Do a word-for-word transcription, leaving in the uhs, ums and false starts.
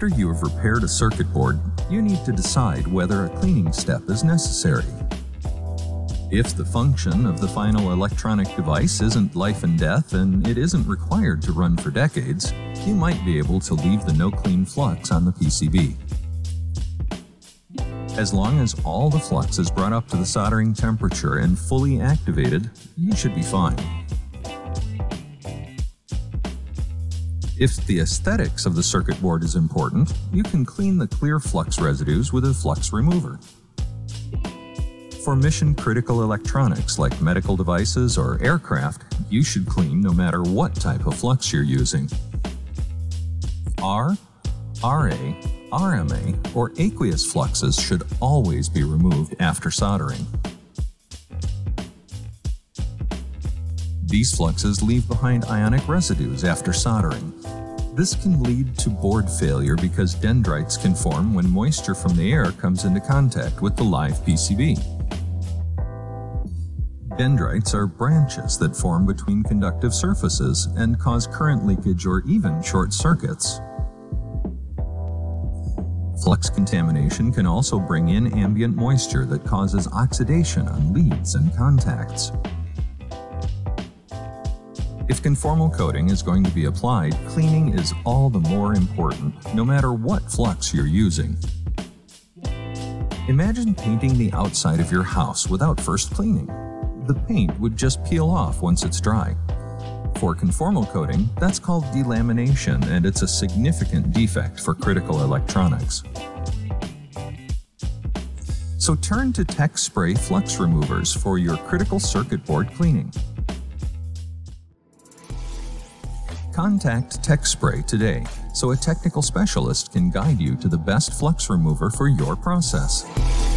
After you have repaired a circuit board, you need to decide whether a cleaning step is necessary. If the function of the final electronic device isn't life and death and it isn't required to run for decades, you might be able to leave the no-clean flux on the P C B. As long as all the flux is brought up to the soldering temperature and fully activated, you should be fine. If the aesthetics of the circuit board is important, you can clean the clear flux residues with a flux remover. For mission-critical electronics like medical devices or aircraft, you should clean no matter what type of flux you're using. R, R A, R M A, or aqueous fluxes should always be removed after soldering. These fluxes leave behind ionic residues after soldering. This can lead to board failure because dendrites can form when moisture from the air comes into contact with the live P C B. Dendrites are branches that form between conductive surfaces and cause current leakage or even short circuits. Flux contamination can also bring in ambient moisture that causes oxidation on leads and contacts. If conformal coating is going to be applied, cleaning is all the more important, no matter what flux you're using. Imagine painting the outside of your house without first cleaning. The paint would just peel off once it's dry. For conformal coating, that's called delamination, and it's a significant defect for critical electronics. So turn to Tech Spray flux removers for your critical circuit board cleaning. Contact Tech Spray today so a technical specialist can guide you to the best flux remover for your process.